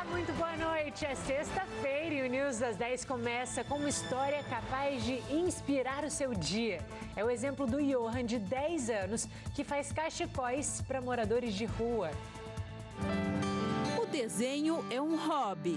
Olá, muito boa noite. É sexta-feira e o News das 10 começa com uma história capaz de inspirar o seu dia. É o exemplo do Johan, de 10 anos, que faz cachecóis para moradores de rua. O desenho é um hobby.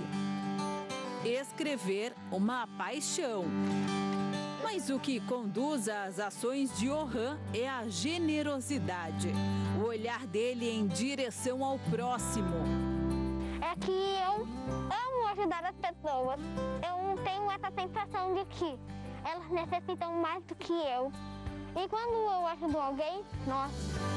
Escrever, uma paixão. Mas o que conduz às ações de Johan é a generosidade. O olhar dele em direção ao próximo. É que eu amo ajudar as pessoas. Eu tenho essa sensação de que elas necessitam mais do que eu. E quando eu ajudo alguém, nossa.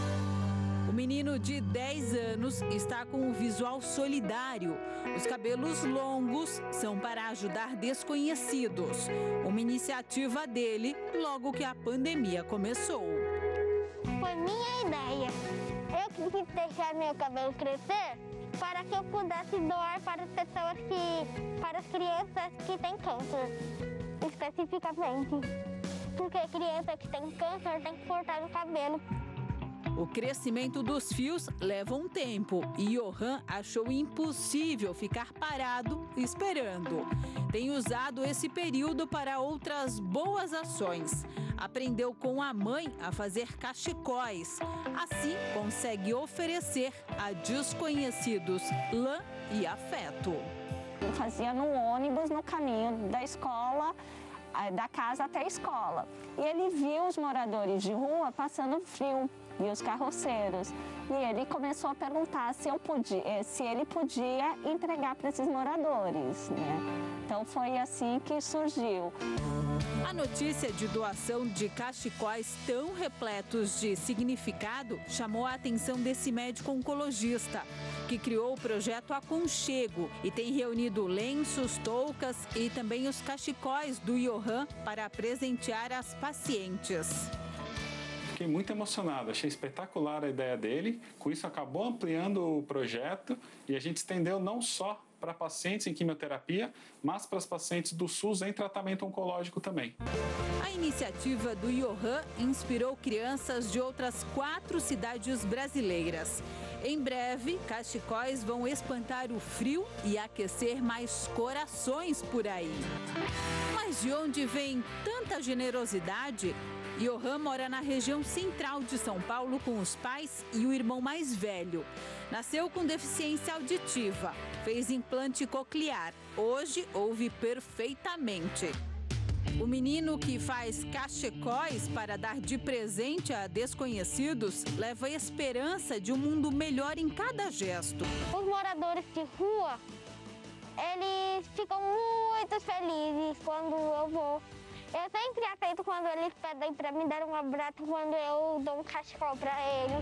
O menino de 10 anos está com um visual solidário. Os cabelos longos são para ajudar desconhecidos. Uma iniciativa dele logo que a pandemia começou. Foi minha ideia. Eu quis deixar meu cabelo crescer para que eu pudesse doar para as pessoas para as crianças que têm câncer, especificamente. Porque criança que tem câncer tem que cortar o cabelo. O crescimento dos fios leva um tempo e Johan achou impossível ficar parado esperando. Tem usado esse período para outras boas ações. Aprendeu com a mãe a fazer cachecóis. Assim, consegue oferecer a desconhecidos lã e afeto. Eu fazia no ônibus, no caminho da escola, da casa até a escola. E ele viu os moradores de rua passando frio. E os carroceiros. E ele começou a perguntar se ele podia entregar para esses moradores, né? Então foi assim que surgiu. A notícia de doação de cachecóis tão repletos de significado chamou a atenção desse médico oncologista, que criou o projeto Aconchego e tem reunido lenços, toucas e também os cachecóis do Johan para presentear as pacientes. Fiquei muito emocionado, achei espetacular a ideia dele, com isso acabou ampliando o projeto e a gente estendeu não só para pacientes em quimioterapia, mas para as pacientes do SUS em tratamento oncológico também. A iniciativa do Johan inspirou crianças de outras 4 cidades brasileiras. Em breve, cachecóis vão espantar o frio e aquecer mais corações por aí. Mas de onde vem tanta generosidade? Johan mora na região central de São Paulo com os pais e o irmão mais velho. Nasceu com deficiência auditiva, fez implante coclear. Hoje ouve perfeitamente. O menino que faz cachecóis para dar de presente a desconhecidos leva a esperança de um mundo melhor em cada gesto. Os moradores de rua, eles ficam muito felizes quando eu vou. Eu sempre aceito quando eles pedem para me dar um abraço, quando eu dou um cachecol para eles.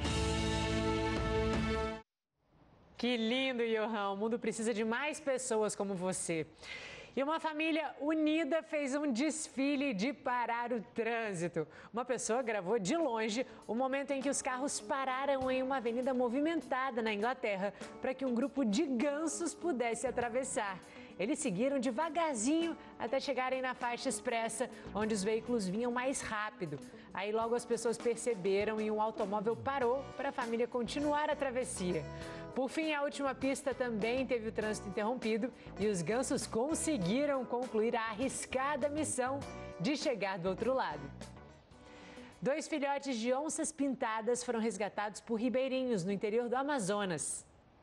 Que lindo, Johan. O mundo precisa de mais pessoas como você. E uma família unida fez um desfile de parar o trânsito. Uma pessoa gravou de longe o momento em que os carros pararam em uma avenida movimentada na Inglaterra para que um grupo de gansos pudesse atravessar. Eles seguiram devagarzinho até chegarem na faixa expressa, onde os veículos vinham mais rápido. Aí logo as pessoas perceberam e um automóvel parou para a família continuar a travessia. Por fim, a última pista também teve o trânsito interrompido e os gansos conseguiram concluir a arriscada missão de chegar do outro lado. 2 filhotes de onças pintadas foram resgatados por ribeirinhos no interior do Amazonas.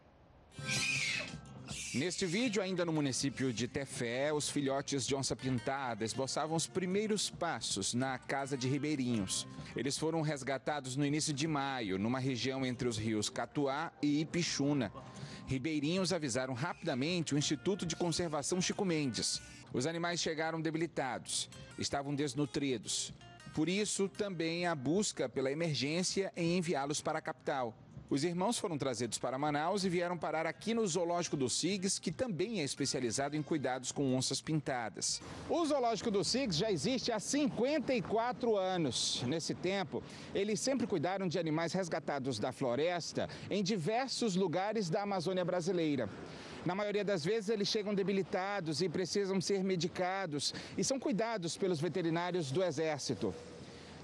Neste vídeo, ainda no município de Tefé, os filhotes de onça pintada esboçavam os primeiros passos na casa de ribeirinhos. Eles foram resgatados no início de maio, numa região entre os rios Catuá e Ipixuna. Ribeirinhos avisaram rapidamente o Instituto de Conservação Chico Mendes. Os animais chegaram debilitados, estavam desnutridos. Por isso, também a busca pela emergência em enviá-los para a capital. Os irmãos foram trazidos para Manaus e vieram parar aqui no Zoológico do SIGS, que também é especializado em cuidados com onças pintadas. O Zoológico do SIGS já existe há 54 anos. Nesse tempo, eles sempre cuidaram de animais resgatados da floresta em diversos lugares da Amazônia brasileira. Na maioria das vezes, eles chegam debilitados e precisam ser medicados e são cuidados pelos veterinários do Exército.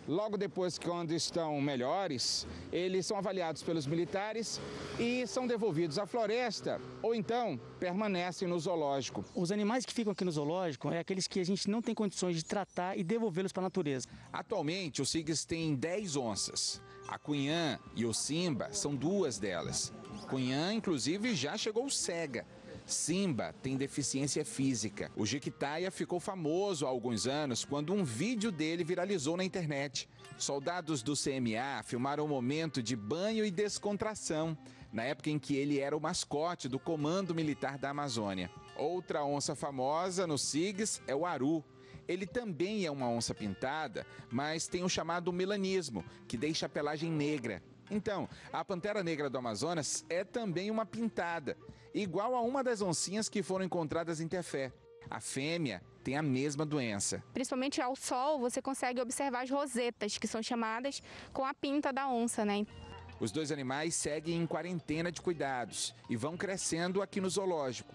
Logo depois, quando estão melhores, eles são avaliados pelos militares e são devolvidos à floresta ou então permanecem no zoológico. Os animais que ficam aqui no zoológico é aqueles que a gente não tem condições de tratar e devolvê-los para a natureza. Atualmente, o SIGS tem 10 onças. A Cunhã e o Simba são 2 delas. Cunhã, inclusive, já chegou cega. Simba tem deficiência física. O Jequitaia ficou famoso há alguns anos quando um vídeo dele viralizou na internet. Soldados do CMA filmaram um momento de banho e descontração, na época em que ele era o mascote do Comando Militar da Amazônia. Outra onça famosa no SIGS é o Aru. Ele também é uma onça pintada, mas tem o chamado melanismo, que deixa a pelagem negra. Então, a pantera negra do Amazonas é também uma pintada, igual a uma das oncinhas que foram encontradas em Tefé. A fêmea tem a mesma doença. Principalmente ao sol, você consegue observar as rosetas, que são chamadas com a pinta da onça, né? Os 2 animais seguem em quarentena de cuidados e vão crescendo aqui no zoológico.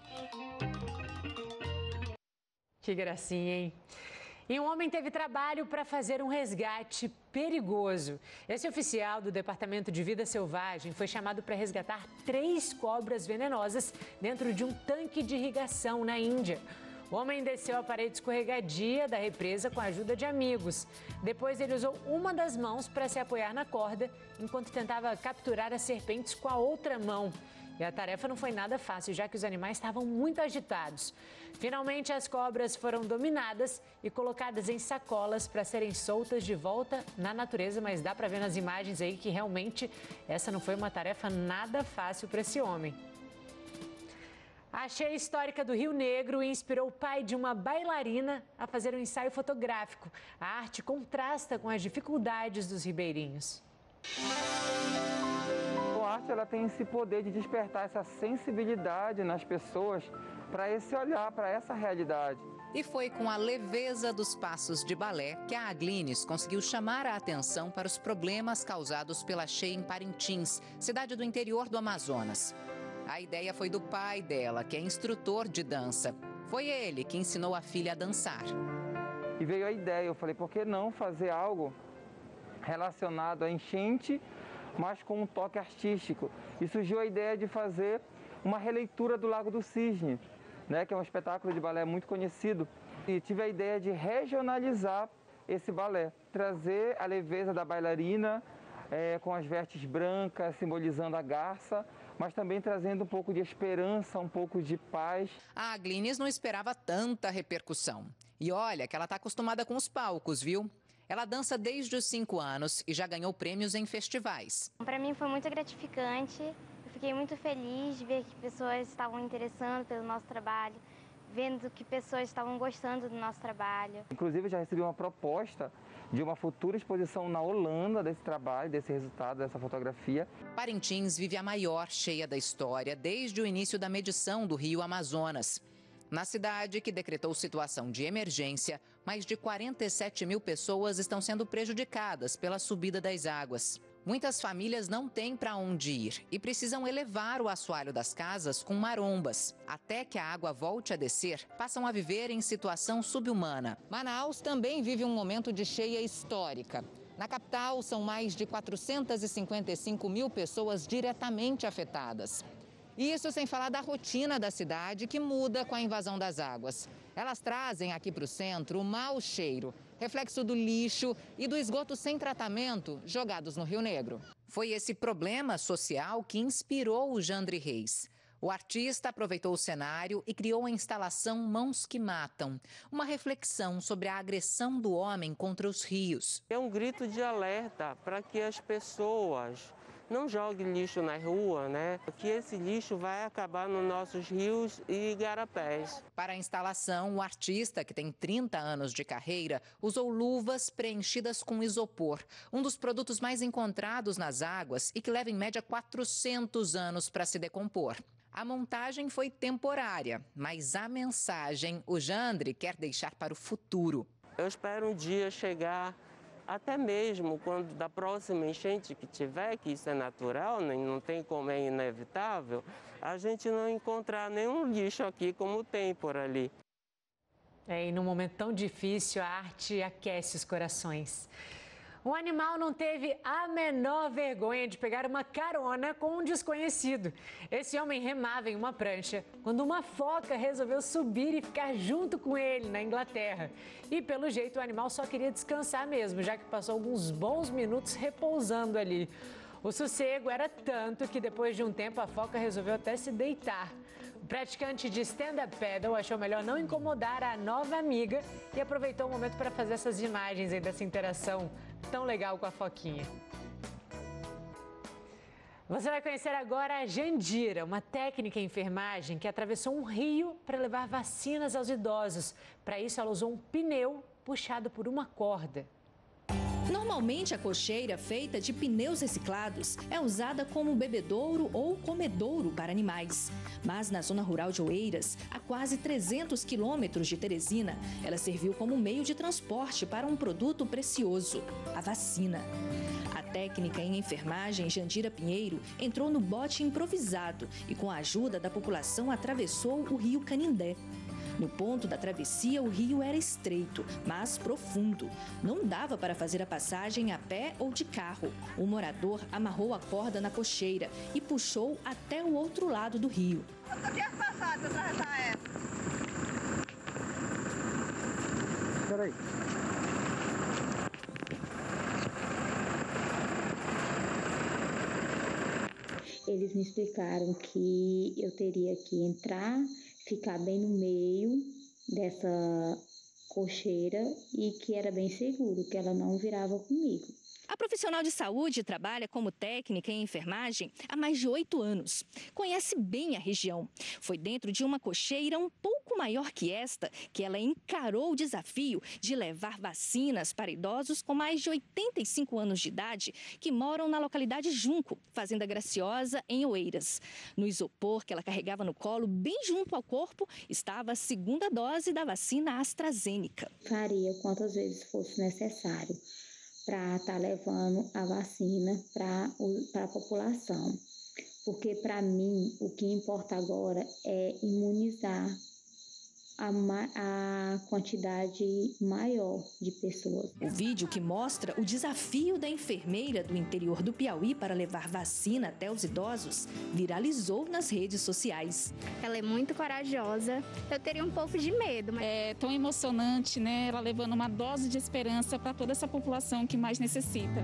Que gracinha, hein? E um homem teve trabalho para fazer um resgate perigoso. Esse oficial do Departamento de Vida Selvagem foi chamado para resgatar 3 cobras venenosas dentro de um tanque de irrigação na Índia. O homem desceu a parede escorregadia da represa com a ajuda de amigos. Depois ele usou uma das mãos para se apoiar na corda, enquanto tentava capturar as serpentes com a outra mão. E a tarefa não foi nada fácil, já que os animais estavam muito agitados. Finalmente, as cobras foram dominadas e colocadas em sacolas para serem soltas de volta na natureza, mas dá para ver nas imagens aí que realmente essa não foi uma tarefa nada fácil para esse homem. A cheia histórica do Rio Negro inspirou o pai de uma bailarina a fazer um ensaio fotográfico. A arte contrasta com as dificuldades dos ribeirinhos. A arte ela tem esse poder de despertar essa sensibilidade nas pessoas para esse olhar, para essa realidade. E foi com a leveza dos passos de balé que a Aglines conseguiu chamar a atenção para os problemas causados pela cheia em Parintins, cidade do interior do Amazonas. A ideia foi do pai dela, que é instrutor de dança. Foi ele que ensinou a filha a dançar. E veio a ideia, eu falei, por que não fazer algo relacionado à enchente, mas com um toque artístico? E surgiu a ideia de fazer uma releitura do Lago do Cisne, né, que é um espetáculo de balé muito conhecido. E tive a ideia de regionalizar esse balé, trazer a leveza da bailarina, com as vestes brancas, simbolizando a garça, mas também trazendo um pouco de esperança, um pouco de paz. A Aglines não esperava tanta repercussão. E olha que ela está acostumada com os palcos, viu? Ela dança desde os 5 anos e já ganhou prêmios em festivais. Para mim foi muito gratificante. Eu fiquei muito feliz de ver que pessoas estavam interessando pelo nosso trabalho, vendo que pessoas estavam gostando do nosso trabalho. Inclusive, eu já recebi uma proposta de uma futura exposição na Holanda desse trabalho, desse resultado, dessa fotografia. Parintins vive a maior cheia da história desde o início da medição do rio Amazonas. Na cidade, que decretou situação de emergência, mais de 47 mil pessoas estão sendo prejudicadas pela subida das águas. Muitas famílias não têm para onde ir e precisam elevar o assoalho das casas com marombas. Até que a água volte a descer, passam a viver em situação subhumana. Manaus também vive um momento de cheia histórica. Na capital, são mais de 455 mil pessoas diretamente afetadas. Isso sem falar da rotina da cidade, que muda com a invasão das águas. Elas trazem aqui para o centro o mau cheiro, reflexo do lixo e do esgoto sem tratamento jogados no Rio Negro. Foi esse problema social que inspirou o Jandre Reis. O artista aproveitou o cenário e criou a instalação Mãos que Matam, uma reflexão sobre a agressão do homem contra os rios. É um grito de alerta para que as pessoas não joguem lixo na rua, né? Que esse lixo vai acabar nos nossos rios e igarapés. Para a instalação, o artista, que tem 30 anos de carreira, usou luvas preenchidas com isopor, um dos produtos mais encontrados nas águas e que leva em média 400 anos para se decompor. A montagem foi temporária, mas a mensagem o Jandre quer deixar para o futuro. Eu espero um dia chegar, até mesmo quando da próxima enchente que tiver, que isso é natural, né, não tem como, é inevitável, a gente não encontrar nenhum lixo aqui como tem por ali. E num momento tão difícil, a arte aquece os corações. Um animal não teve a menor vergonha de pegar uma carona com um desconhecido. Esse homem remava em uma prancha quando uma foca resolveu subir e ficar junto com ele na Inglaterra. E pelo jeito o animal só queria descansar mesmo, já que passou alguns bons minutos repousando ali. O sossego era tanto que depois de um tempo a foca resolveu até se deitar. O praticante de stand-up paddle achou melhor não incomodar a nova amiga e aproveitou o momento para fazer essas imagens aí dessa interação tão legal com a foquinha. Você vai conhecer agora a Jandira, uma técnica em enfermagem que atravessou um rio para levar vacinas aos idosos. Para isso, ela usou um pneu puxado por uma corda. Normalmente, a cocheira feita de pneus reciclados é usada como bebedouro ou comedouro para animais. Mas na zona rural de Oeiras, a quase 300 quilômetros de Teresina, ela serviu como meio de transporte para um produto precioso, a vacina. A técnica em enfermagem, Jandira Pinheiro, entrou no bote improvisado e, com a ajuda da população, atravessou o rio Canindé. No ponto da travessia, o rio era estreito, mas profundo. Não dava para fazer a passagem a pé ou de carro. O morador amarrou a corda na cocheira e puxou até o outro lado do rio. Eu quero passar, se atravessar essa. Peraí. Eles me explicaram que eu teria que entrar, ficar bem no meio dessa cocheira e que era bem seguro, que ela não virava comigo. A profissional de saúde trabalha como técnica em enfermagem há mais de 8 anos. Conhece bem a região. Foi dentro de uma cocheira um pouco maior que esta que ela encarou o desafio de levar vacinas para idosos com mais de 85 anos de idade que moram na localidade Junco, Fazenda Graciosa, em Oeiras. No isopor que ela carregava no colo, bem junto ao corpo, estava a segunda dose da vacina AstraZeneca. Faria quantas vezes fosse necessário para estar levando a vacina para a população. Porque, para mim, o que importa agora é imunizar a quantidade maior de pessoas. O vídeo que mostra o desafio da enfermeira do interior do Piauí para levar vacina até os idosos viralizou nas redes sociais. Ela é muito corajosa. Eu teria um pouco de medo. Mas... É tão emocionante, né? Ela levando uma dose de esperança para toda essa população que mais necessita.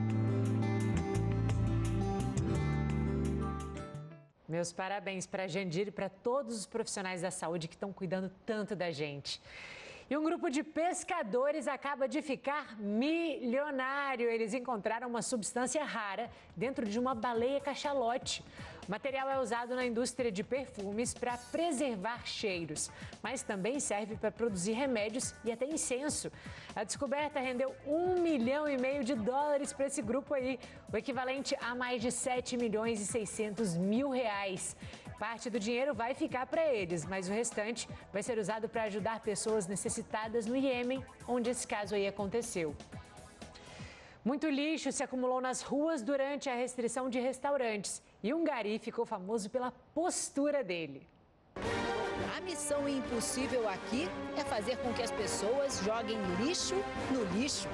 Meus parabéns para a Jandira e para todos os profissionais da saúde que estão cuidando tanto da gente. E um grupo de pescadores acaba de ficar milionário. Eles encontraram uma substância rara dentro de uma baleia cachalote. O material é usado na indústria de perfumes para preservar cheiros, mas também serve para produzir remédios e até incenso. A descoberta rendeu $1,5 milhão para esse grupo aí, o equivalente a mais de R$7.600.000. Parte do dinheiro vai ficar para eles, mas o restante vai ser usado para ajudar pessoas necessitadas no Iêmen, onde esse caso aí aconteceu. Muito lixo se acumulou nas ruas durante a restrição de restaurantes e um gari ficou famoso pela postura dele. A missão impossível aqui é fazer com que as pessoas joguem lixo no lixo.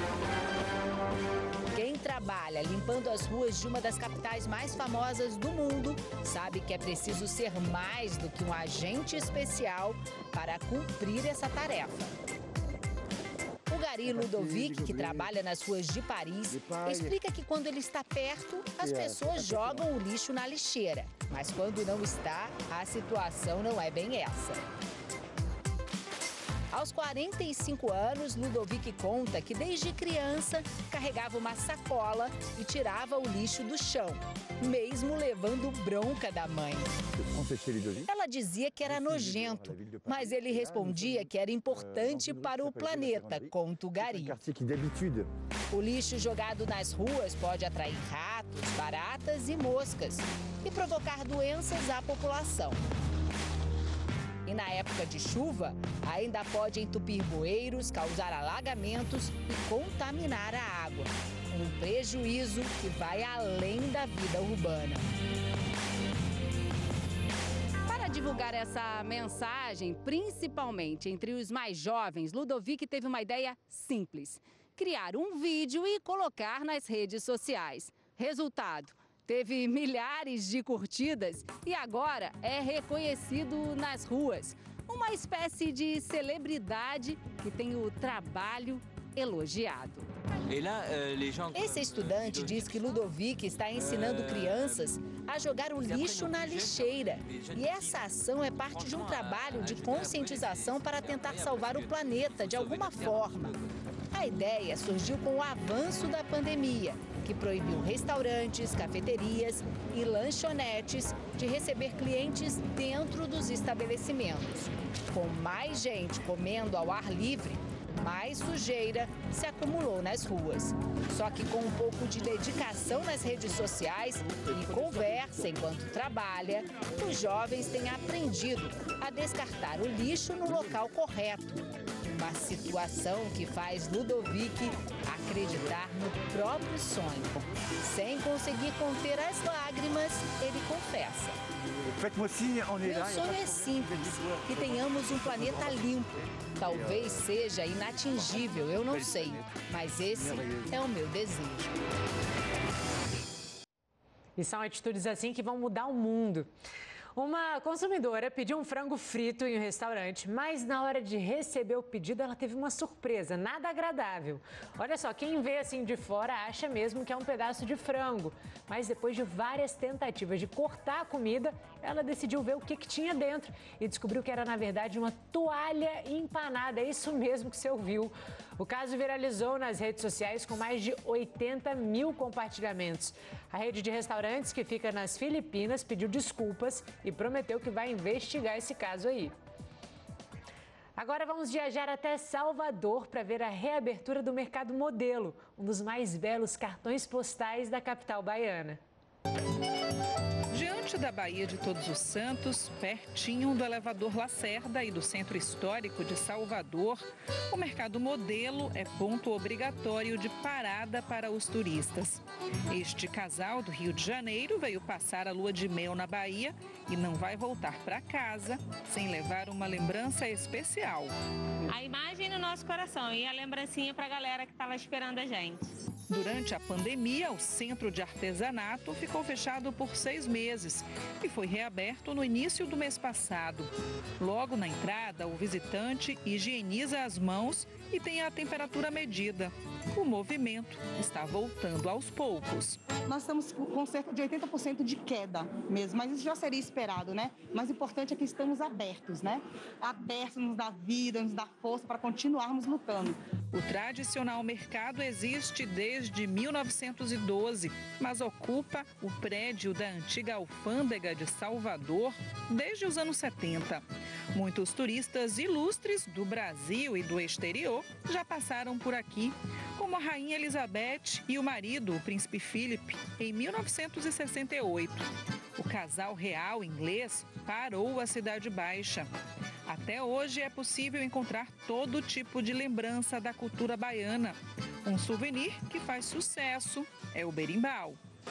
Quem trabalha limpando as ruas de uma das capitais mais famosas do mundo sabe que é preciso ser mais do que um agente especial para cumprir essa tarefa. O gari Ludovic, que trabalha nas ruas de Paris, explica que quando ele está perto, as pessoas jogam o lixo na lixeira. Mas quando não está, a situação não é bem essa. Aos 45 anos, Ludovic conta que desde criança carregava uma sacola e tirava o lixo do chão, mesmo levando bronca da mãe. Ela dizia que era nojento, mas ele respondia que era importante para o planeta, conta o gari. O lixo jogado nas ruas pode atrair ratos, baratas e moscas e provocar doenças à população. E na época de chuva, ainda pode entupir bueiros, causar alagamentos e contaminar a água. Um prejuízo que vai além da vida urbana. Para divulgar essa mensagem, principalmente entre os mais jovens, Ludovic teve uma ideia simples: criar um vídeo e colocar nas redes sociais. Resultado: teve milhares de curtidas e agora é reconhecido nas ruas. Uma espécie de celebridade que tem o trabalho elogiado. Esse estudante diz que Ludovic está ensinando crianças a jogar o lixo na lixeira. E essa ação é parte de um trabalho de conscientização para tentar salvar o planeta de alguma forma. A ideia surgiu com o avanço da pandemia, que proibiu restaurantes, cafeterias e lanchonetes de receber clientes dentro dos estabelecimentos. Com mais gente comendo ao ar livre, mais sujeira se acumulou nas ruas. Só que com um pouco de dedicação nas redes sociais e conversa enquanto trabalha, os jovens têm aprendido a descartar o lixo no local correto. Uma situação que faz Ludovic acreditar no próprio sonho. Sem conseguir conter as lágrimas, ele confessa: meu sonho é simples, que tenhamos um planeta limpo. Talvez seja inatingível, eu não sei, mas esse é o meu desejo. E são atitudes assim que vão mudar o mundo. Uma consumidora pediu um frango frito em um restaurante, mas na hora de receber o pedido ela teve uma surpresa, nada agradável. Olha só, quem vê assim de fora acha mesmo que é um pedaço de frango, mas depois de várias tentativas de cortar a comida, ela decidiu ver o que tinha dentro e descobriu que era na verdade uma toalha empanada, é isso mesmo que você ouviu. O caso viralizou nas redes sociais com mais de 80 mil compartilhamentos. A rede de restaurantes que fica nas Filipinas pediu desculpas e prometeu que vai investigar esse caso aí. Agora vamos viajar até Salvador para ver a reabertura do Mercado Modelo, um dos mais belos cartões postais da capital baiana. Diante da Baía de Todos os Santos, pertinho do elevador Lacerda e do Centro Histórico de Salvador, o Mercado Modelo é ponto obrigatório de parada para os turistas. Este casal do Rio de Janeiro veio passar a lua de mel na Bahia e não vai voltar para casa sem levar uma lembrança especial. A imagem no nosso coração e a lembrancinha para a galera que estava esperando a gente. Durante a pandemia, o Centro de Artesanato ficou fechado por 6 meses e foi reaberto no início do mês passado. Logo na entrada, o visitante higieniza as mãos e tem a temperatura medida. O movimento está voltando aos poucos. Nós estamos com cerca de 80% de queda mesmo, mas isso já seria esperado, né? Mas o importante é que estamos abertos, né? Abertos, nos dá vida, nos dá força para continuarmos lutando. O tradicional mercado existe desde 1912, mas ocupa o prédio da antiga alfândega de Salvador desde os anos 70. Muitos turistas ilustres do Brasil e do exterior já passaram por aqui, como a Rainha Elizabeth e o marido, o Príncipe Philip, em 1968. O casal real inglês parou a Cidade Baixa. Até hoje é possível encontrar todo tipo de lembrança da cultura baiana. Um souvenir que faz sucesso é o berimbau.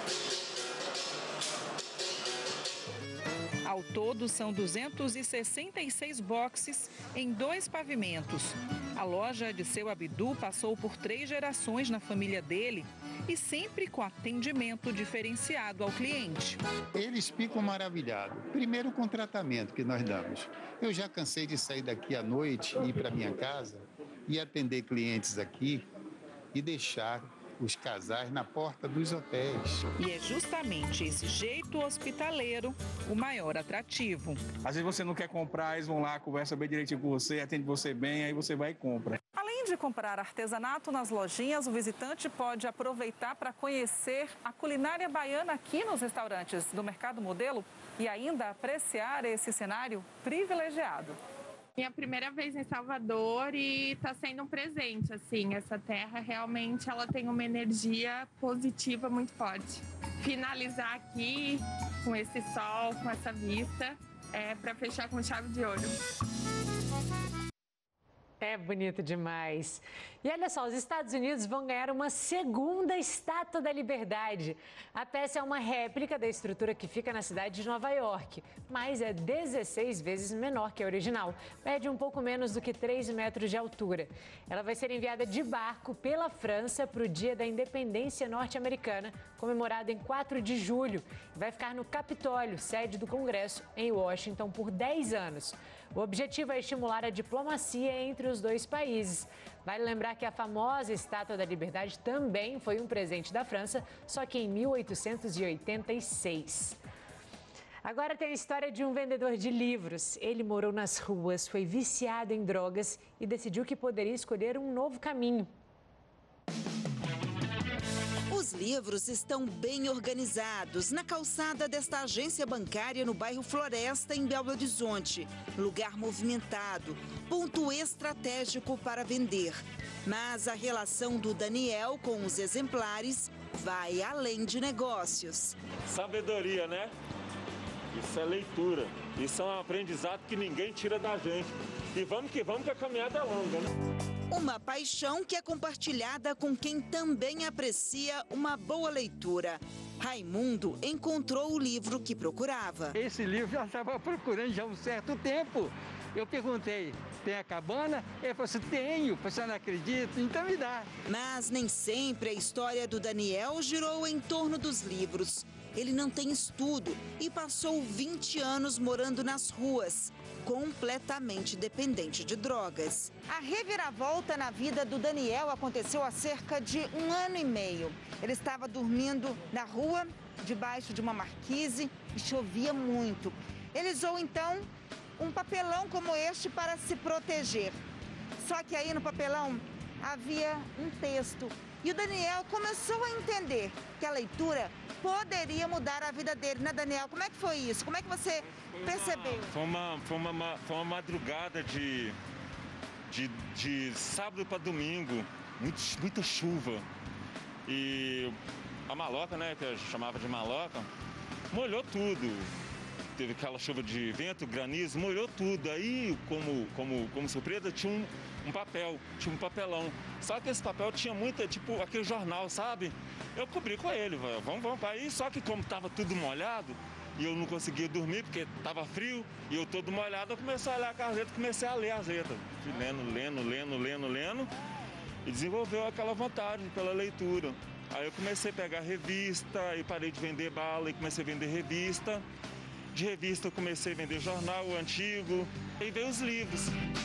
Ao todo, são 266 boxes em 2 pavimentos. A loja de seu Abdu passou por 3 gerações na família dele e sempre com atendimento diferenciado ao cliente. Eles ficam maravilhados. Primeiro, com o tratamento que nós damos. Eu já cansei de sair daqui à noite e ir para minha casa e atender clientes aqui e deixar os casais na porta dos hotéis. E é justamente esse jeito hospitaleiro o maior atrativo. Às vezes você não quer comprar, eles vão lá, conversa bem direitinho com você, atende você bem, aí você vai e compra. Além de comprar artesanato nas lojinhas, o visitante pode aproveitar para conhecer a culinária baiana aqui nos restaurantes do Mercado Modelo e ainda apreciar esse cenário privilegiado. Minha primeira vez em Salvador e está sendo um presente, assim, essa terra realmente ela tem uma energia positiva muito forte. Finalizar aqui com esse sol, com essa vista, para fechar com chave de ouro. É bonito demais. E olha só, os Estados Unidos vão ganhar uma segunda Estátua da Liberdade. A peça é uma réplica da estrutura que fica na cidade de Nova York, mas é 16 vezes menor que a original. Mede um pouco menos do que 3 metros de altura. Ela vai ser enviada de barco pela França para o Dia da Independência Norte-Americana, comemorado em 4 de julho. Vai ficar no Capitólio, sede do Congresso, em Washington, por 10 anos. O objetivo é estimular a diplomacia entre os dois países. Vale lembrar que a famosa Estátua da Liberdade também foi um presente da França, só que em 1886. Agora tem a história de um vendedor de livros. Ele morou nas ruas, foi viciado em drogas e decidiu que poderia escolher um novo caminho. Os livros estão bem organizados na calçada desta agência bancária no bairro Floresta, em Belo Horizonte. Lugar movimentado, ponto estratégico para vender. Mas a relação do Daniel com os exemplares vai além de negócios. Sabedoria, né? Isso é leitura. Isso é um aprendizado que ninguém tira da gente. E vamos que a caminhada é longa, né? Uma paixão que é compartilhada com quem também aprecia uma boa leitura. Raimundo encontrou o livro que procurava. Esse livro já estava procurando já há um certo tempo. Eu perguntei, tem a cabana? Ele falou assim, tenho, você não acredita? Então me dá. Mas nem sempre a história do Daniel girou em torno dos livros. Ele não tem estudo e passou 20 anos morando nas ruas, completamente dependente de drogas. A reviravolta na vida do Daniel aconteceu há cerca de 1 ano e meio. Ele estava dormindo na rua, debaixo de uma marquise, e chovia muito. Ele usou então um papelão como este para se proteger. Só que aí no papelão havia um texto. E o Daniel começou a entender que a leitura poderia mudar a vida dele, né, Daniel? Como é que foi isso? Como é que você percebeu? Foi uma madrugada de sábado para domingo, muita chuva. E a maloca, né, que eu chamava de maloca, molhou tudo. Teve aquela chuva de vento, granizo, molhou tudo. Aí, como surpresa, tinha um papel, tinha um papelão. Só que esse papel tinha muita, tipo, aquele jornal, sabe? Eu cobri com ele, vamos para aí. Só que como estava tudo molhado e eu não conseguia dormir porque estava frio e eu todo molhado, eu comecei a olhar a letra, comecei a ler as letras. Fui lendo e desenvolveu aquela vontade pela leitura. Aí eu comecei a pegar revista e parei de vender bala e comecei a vender revista. De revista eu comecei a vender jornal antigo e veio os livros.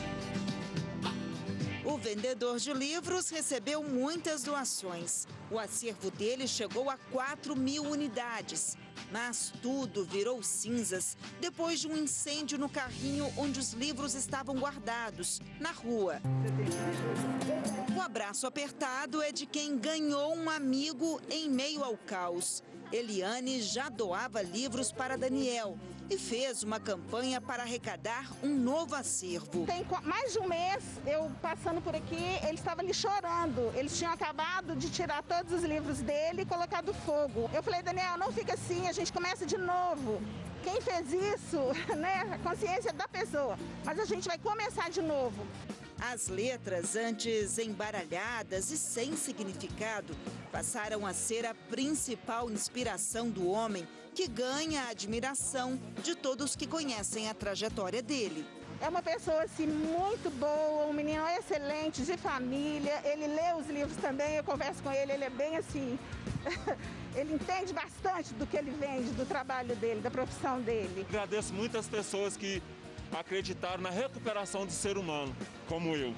O vendedor de livros recebeu muitas doações. O acervo dele chegou a 4.000 unidades. Mas tudo virou cinzas depois de um incêndio no carrinho onde os livros estavam guardados, na rua. O abraço apertado é de quem ganhou um amigo em meio ao caos. Eliane já doava livros para Daniel e fez uma campanha para arrecadar um novo acervo. Tem mais de um mês eu passando por aqui, ele estava ali chorando. Eles tinham acabado de tirar todos os livros dele e colocado fogo. Eu falei, Daniel, não fica assim, a gente começa de novo. Quem fez isso, né? A consciência é da pessoa, mas a gente vai começar de novo. As letras, antes embaralhadas e sem significado, passaram a ser a principal inspiração do homem, que ganha a admiração de todos que conhecem a trajetória dele. É uma pessoa assim, muito boa, um menino excelente, de família, ele lê os livros também, eu converso com ele é bem assim, ele entende bastante do que ele vende, do trabalho dele, da profissão dele. Agradeço muitas pessoas que acreditaram na recuperação do ser humano, como eu.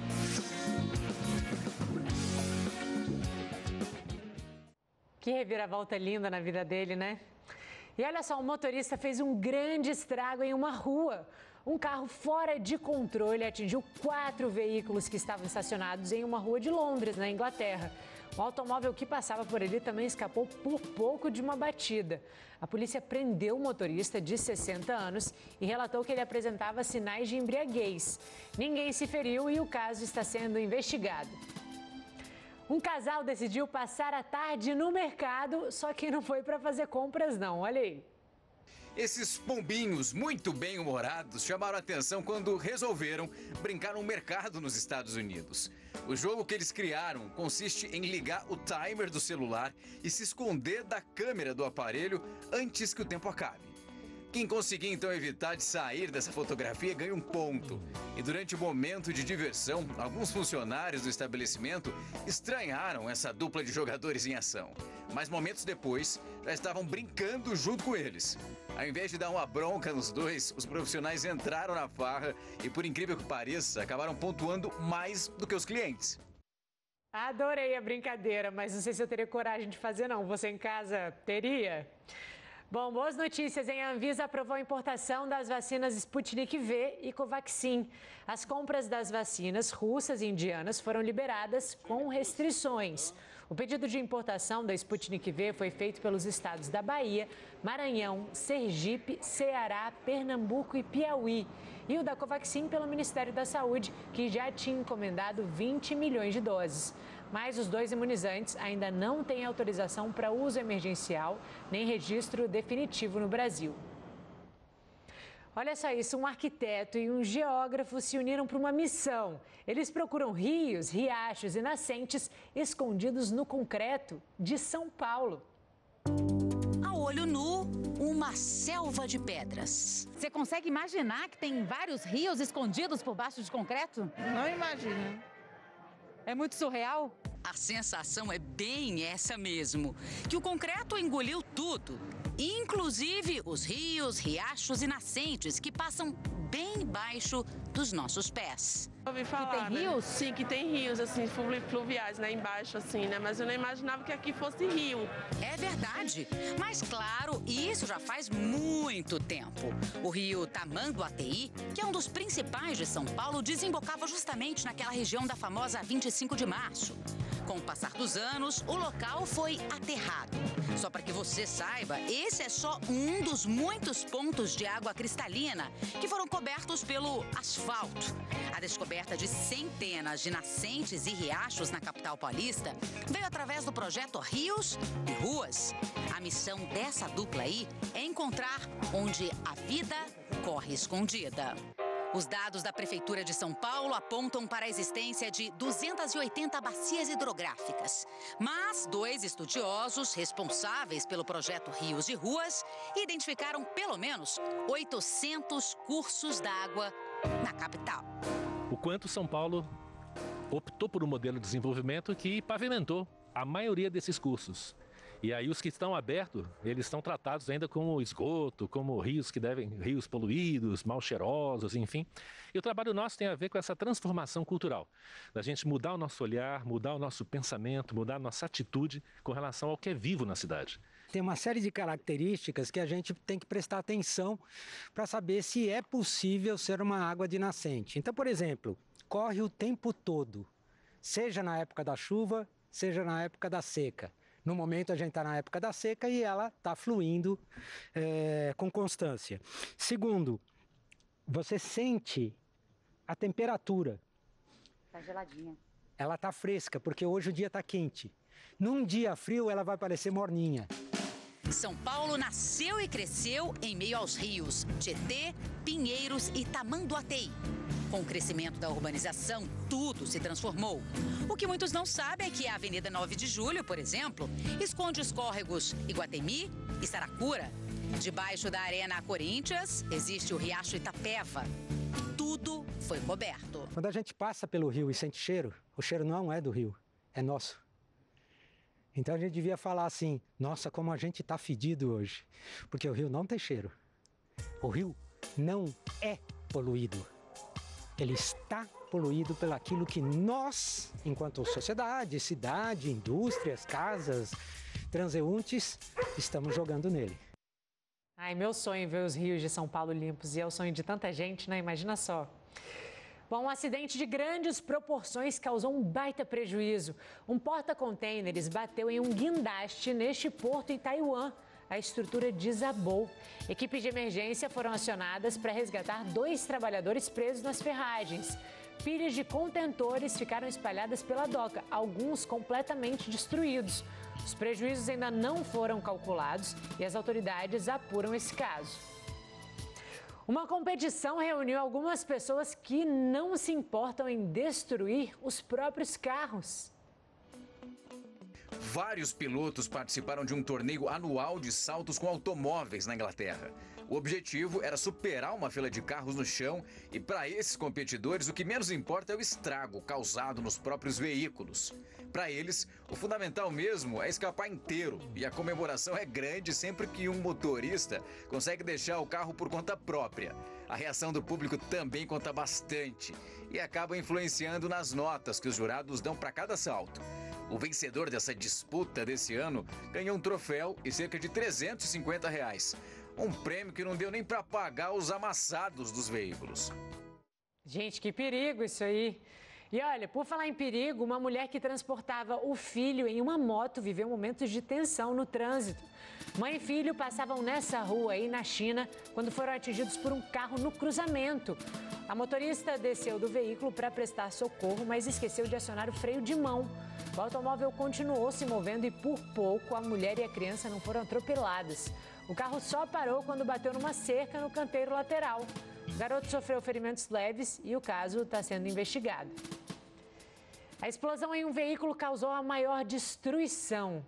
Que reviravolta linda na vida dele, né? E olha só, um motorista fez um grande estrago em uma rua. Um carro fora de controle atingiu 4 veículos que estavam estacionados em uma rua de Londres, na Inglaterra. O automóvel que passava por ali também escapou por pouco de uma batida. A polícia prendeu o motorista de 60 anos e relatou que ele apresentava sinais de embriaguez. Ninguém se feriu e o caso está sendo investigado. Um casal decidiu passar a tarde no mercado, só que não foi para fazer compras não, olha aí. Esses pombinhos muito bem-humorados chamaram a atenção quando resolveram brincar no mercado nos Estados Unidos. O jogo que eles criaram consiste em ligar o timer do celular e se esconder da câmera do aparelho antes que o tempo acabe. Quem conseguir então evitar de sair dessa fotografia ganha um ponto. E durante o momento de diversão, alguns funcionários do estabelecimento estranharam essa dupla de jogadores em ação. Mas momentos depois, já estavam brincando junto com eles. Ao invés de dar uma bronca nos dois, os profissionais entraram na farra e, por incrível que pareça, acabaram pontuando mais do que os clientes. Adorei a brincadeira, mas não sei se eu teria coragem de fazer não. Você em casa teria? Bom, boas notícias, hein? A Anvisa aprovou a importação das vacinas Sputnik V e Covaxin. As compras das vacinas russas e indianas foram liberadas com restrições. O pedido de importação da Sputnik V foi feito pelos estados da Bahia, Maranhão, Sergipe, Ceará, Pernambuco e Piauí. E o da Covaxin pelo Ministério da Saúde, que já tinha encomendado 20 milhões de doses. Mas os dois imunizantes ainda não têm autorização para uso emergencial, nem registro definitivo no Brasil. Olha só isso, um arquiteto e um geógrafo se uniram para uma missão. Eles procuram rios, riachos e nascentes escondidos no concreto de São Paulo. A olho nu, uma selva de pedras. Você consegue imaginar que tem vários rios escondidos por baixo de concreto? Não imagino. É muito surreal? A sensação é bem essa mesmo, que o concreto engoliu tudo, inclusive os rios, riachos e nascentes que passam bem embaixo dos nossos pés. Ouvi falar, que tem rios? Sim, que tem rios, assim, fluviais, né, embaixo, assim, né, mas eu não imaginava que aqui fosse rio. É verdade, mas claro, isso já faz muito tempo. O rio Tamanduateí, que é um dos principais de São Paulo, desembocava justamente naquela região da famosa 25 de março. Com o passar dos anos, o local foi aterrado. Só para que você saiba, esse é só um dos muitos pontos de água cristalina que foram cobertos pelo asfalto. A descoberta de centenas de nascentes e riachos na capital paulista veio através do projeto Rios e Ruas. A missão dessa dupla aí é encontrar onde a vida corre escondida. Os dados da Prefeitura de São Paulo apontam para a existência de 280 bacias hidrográficas. Mas 2 estudiosos responsáveis pelo projeto Rios e Ruas identificaram pelo menos 800 cursos d'água na capital. O quanto São Paulo optou por um modelo de desenvolvimento que pavimentou a maioria desses cursos. E aí os que estão abertos, eles estão tratados ainda como esgoto, como rios rios poluídos, mal cheirosos, enfim. E o trabalho nosso tem a ver com essa transformação cultural, da gente mudar o nosso olhar, mudar o nosso pensamento, mudar a nossa atitude com relação ao que é vivo na cidade. Tem uma série de características que a gente tem que prestar atenção para saber se é possível ser uma água de nascente. Então, por exemplo, corre o tempo todo, seja na época da chuva, seja na época da seca. No momento a gente está na época da seca e ela está fluindo com constância. Segundo, você sente a temperatura. Está geladinha. Ela está fresca, porque hoje o dia está quente. Num dia frio ela vai parecer morninha. São Paulo nasceu e cresceu em meio aos rios Tietê, Pinheiros e Tamanduateí. Com o crescimento da urbanização, tudo se transformou. O que muitos não sabem é que a Avenida 9 de Julho, por exemplo, esconde os córregos Iguatemi e Saracura. Debaixo da Arena Corinthians, existe o Riacho Itapeva. Tudo foi coberto. Quando a gente passa pelo rio e sente cheiro, o cheiro não é do rio, é nosso. Então a gente devia falar assim, nossa, como a gente está fedido hoje. Porque o rio não tem cheiro. O rio não é poluído. Ele está poluído pelo aquilo que nós, enquanto sociedade, cidade, indústrias, casas, transeuntes, estamos jogando nele. Ai, meu sonho é ver os rios de São Paulo limpos e é o sonho de tanta gente, né? Imagina só. Bom, um acidente de grandes proporções causou um baita prejuízo. Um porta-contêineres bateu em um guindaste neste porto em Taiwan. A estrutura desabou. Equipes de emergência foram acionadas para resgatar 2 trabalhadores presos nas ferragens. Pilhas de contentores ficaram espalhadas pela doca, alguns completamente destruídos. Os prejuízos ainda não foram calculados e as autoridades apuram esse caso. Uma competição reuniu algumas pessoas que não se importam em destruir os próprios carros. Vários pilotos participaram de um torneio anual de saltos com automóveis na Inglaterra. O objetivo era superar uma fila de carros no chão e, para esses competidores, o que menos importa é o estrago causado nos próprios veículos. Para eles, o fundamental mesmo é escapar inteiro e a comemoração é grande sempre que um motorista consegue deixar o carro por conta própria. A reação do público também conta bastante e acaba influenciando nas notas que os jurados dão para cada salto. O vencedor dessa disputa desse ano ganhou um troféu e cerca de R$350. Um prêmio que não deu nem para pagar os amassados dos veículos. Gente, que perigo isso aí. E olha, por falar em perigo, uma mulher que transportava o filho em uma moto viveu momentos de tensão no trânsito. Mãe e filho passavam nessa rua aí na China quando foram atingidos por um carro no cruzamento. A motorista desceu do veículo para prestar socorro, mas esqueceu de acionar o freio de mão. O automóvel continuou se movendo e, por pouco, a mulher e a criança não foram atropeladas. O carro só parou quando bateu numa cerca no canteiro lateral. O garoto sofreu ferimentos leves e o caso está sendo investigado. A explosão em um veículo causou a maior destruição.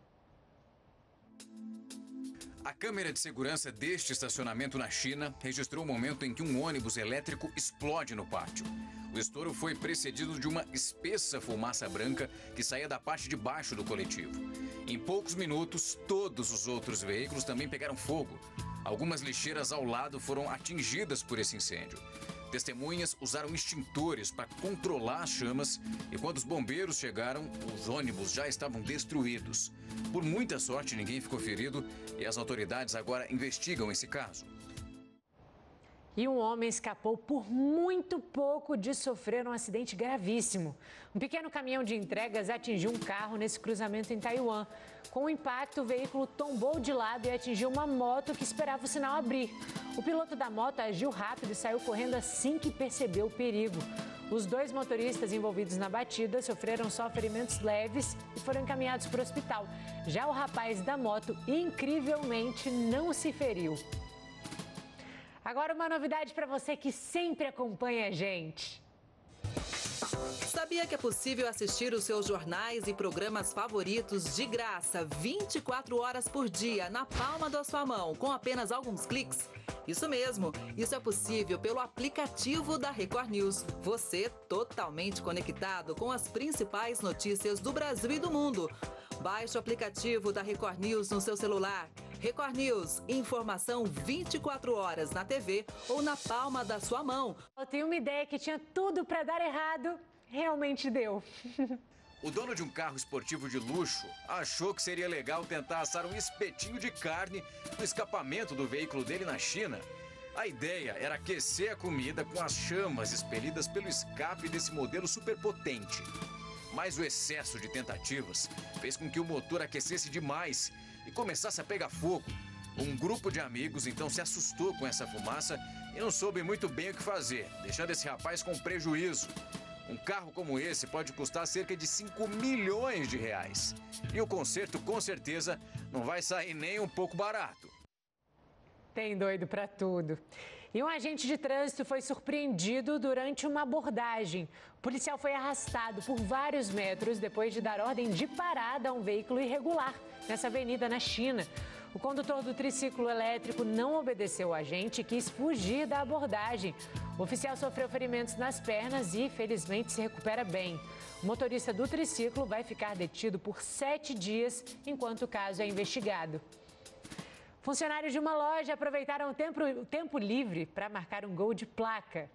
A câmera de segurança deste estacionamento na China registrou o momento em que um ônibus elétrico explode no pátio. O estouro foi precedido de uma espessa fumaça branca que saía da parte de baixo do coletivo. Em poucos minutos, todos os outros veículos também pegaram fogo. Algumas lixeiras ao lado foram atingidas por esse incêndio. Testemunhas usaram extintores para controlar as chamas e quando os bombeiros chegaram, os ônibus já estavam destruídos. Por muita sorte, ninguém ficou ferido e as autoridades agora investigam esse caso. E um homem escapou por muito pouco de sofrer um acidente gravíssimo. Um pequeno caminhão de entregas atingiu um carro nesse cruzamento em Taiwan. Com o impacto, o veículo tombou de lado e atingiu uma moto que esperava o sinal abrir. O piloto da moto agiu rápido e saiu correndo assim que percebeu o perigo. Os dois motoristas envolvidos na batida sofreram só ferimentos leves e foram encaminhados para o hospital. Já o rapaz da moto, incrivelmente, não se feriu. Agora uma novidade para você que sempre acompanha a gente. Sabia que é possível assistir os seus jornais e programas favoritos de graça 24 horas por dia na palma da sua mão com apenas alguns cliques? Isso mesmo, isso é possível pelo aplicativo da Record News. Você totalmente conectado com as principais notícias do Brasil e do mundo. Baixe o aplicativo da Record News no seu celular. Record News, informação 24 horas na TV ou na palma da sua mão. Eu tenho uma ideia que tinha tudo para dar errado, realmente deu. O dono de um carro esportivo de luxo achou que seria legal tentar assar um espetinho de carne no escapamento do veículo dele na China. A ideia era aquecer a comida com as chamas expelidas pelo escape desse modelo superpotente. Mas o excesso de tentativas fez com que o motor aquecesse demais e começasse a pegar fogo. Um grupo de amigos então se assustou com essa fumaça e não soube muito bem o que fazer, deixando esse rapaz com prejuízo. Um carro como esse pode custar cerca de 5 milhões de reais. E o conserto, com certeza, não vai sair nem um pouco barato. Tem doido pra tudo. E um agente de trânsito foi surpreendido durante uma abordagem. O policial foi arrastado por vários metros depois de dar ordem de parada a um veículo irregular nessa avenida na China. O condutor do triciclo elétrico não obedeceu o agente e quis fugir da abordagem. O oficial sofreu ferimentos nas pernas e, felizmente, se recupera bem. O motorista do triciclo vai ficar detido por 7 dias, enquanto o caso é investigado. Funcionários de uma loja aproveitaram o tempo livre para marcar um gol de placa.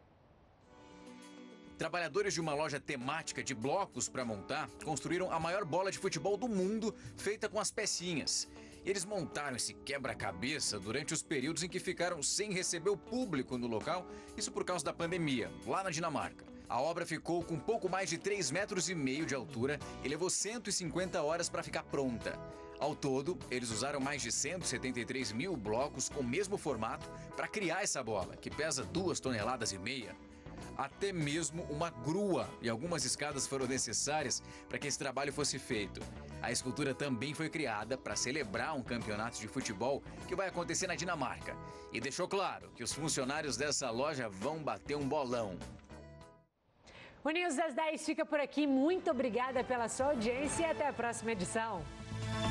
Trabalhadores de uma loja temática de blocos para montar construíram a maior bola de futebol do mundo feita com as pecinhas. Eles montaram esse quebra-cabeça durante os períodos em que ficaram sem receber o público no local, isso por causa da pandemia, lá na Dinamarca. A obra ficou com pouco mais de 3,5 metros de altura e levou 150 horas para ficar pronta. Ao todo, eles usaram mais de 173 mil blocos com o mesmo formato para criar essa bola, que pesa 2,5 toneladas. até mesmo uma grua e algumas escadas foram necessárias para que esse trabalho fosse feito. A escultura também foi criada para celebrar um campeonato de futebol que vai acontecer na Dinamarca. E deixou claro que os funcionários dessa loja vão bater um bolão. O News das 10 fica por aqui. Muito obrigada pela sua audiência e até a próxima edição.